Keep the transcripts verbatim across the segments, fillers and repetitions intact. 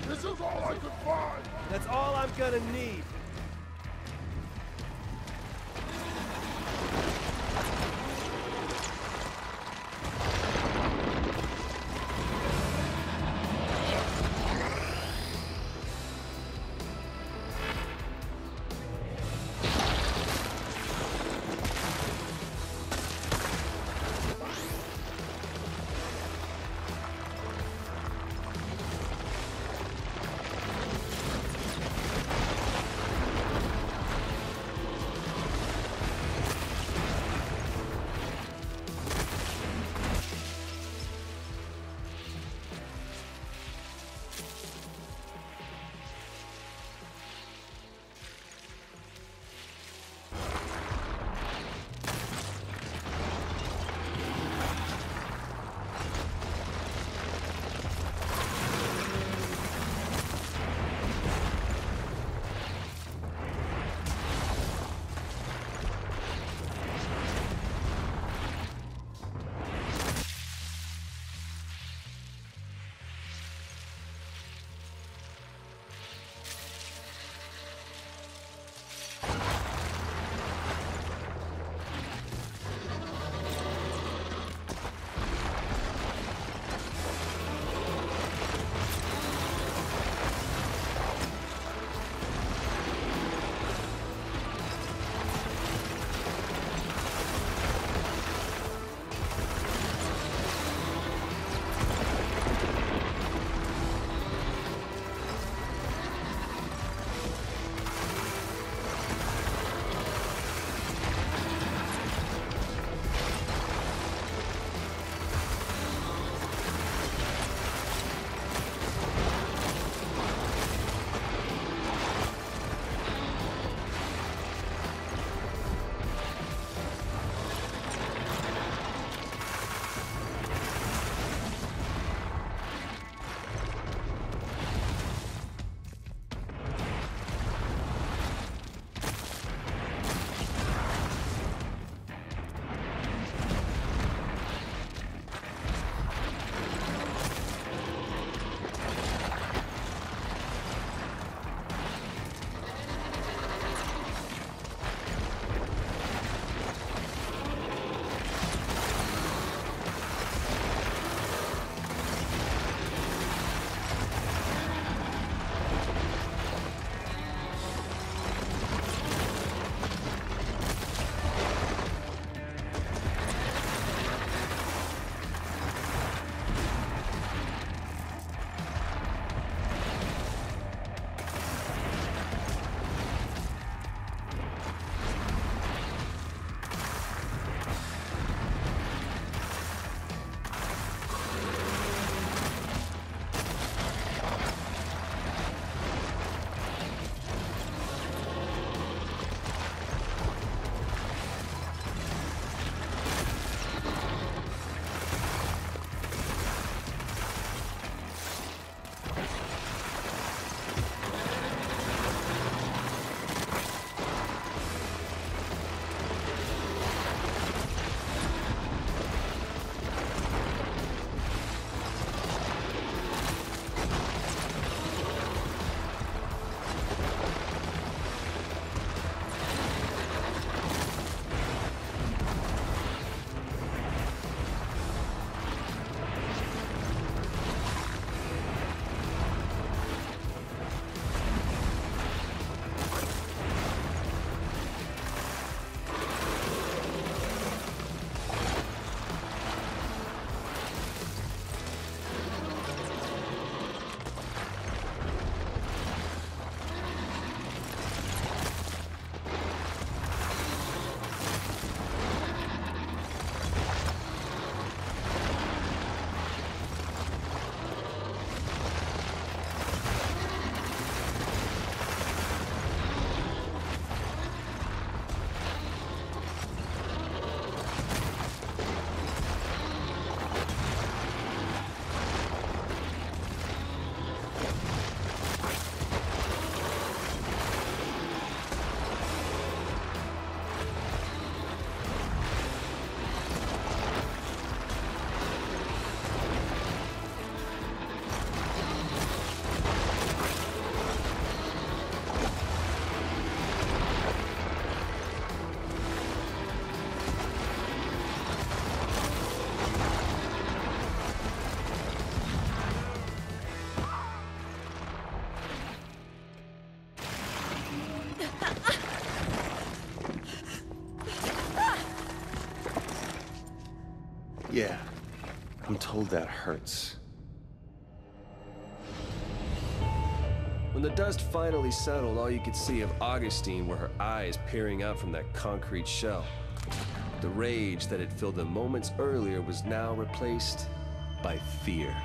This is all I could find! That's all I'm gonna need. Oh, that hurts. When the dust finally settled, all you could see of Augustine were her eyes peering out from that concrete shell. The rage that had filled them moments earlier was now replaced by fear.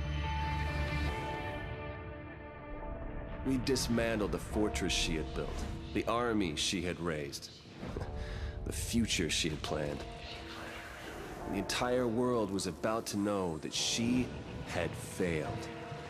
We dismantled the fortress she had built, the army she had raised, the future she had planned. The entire world was about to know that she had failed.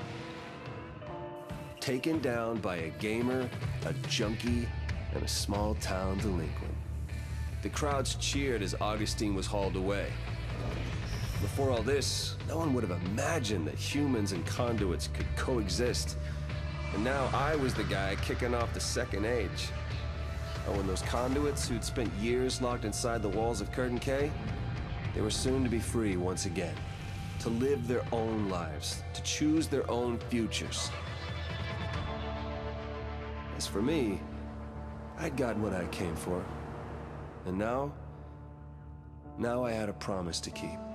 Taken down by a gamer, a junkie, and a small-town delinquent. The crowds cheered as Augustine was hauled away. Before all this, no one would have imagined that humans and conduits could coexist. And now I was the guy kicking off the second age. Oh, and those conduits who'd spent years locked inside the walls of Curtain K, they were soon to be free once again, to live their own lives, to choose their own futures. As for me, I'd gotten what I came for. And now, now I had a promise to keep.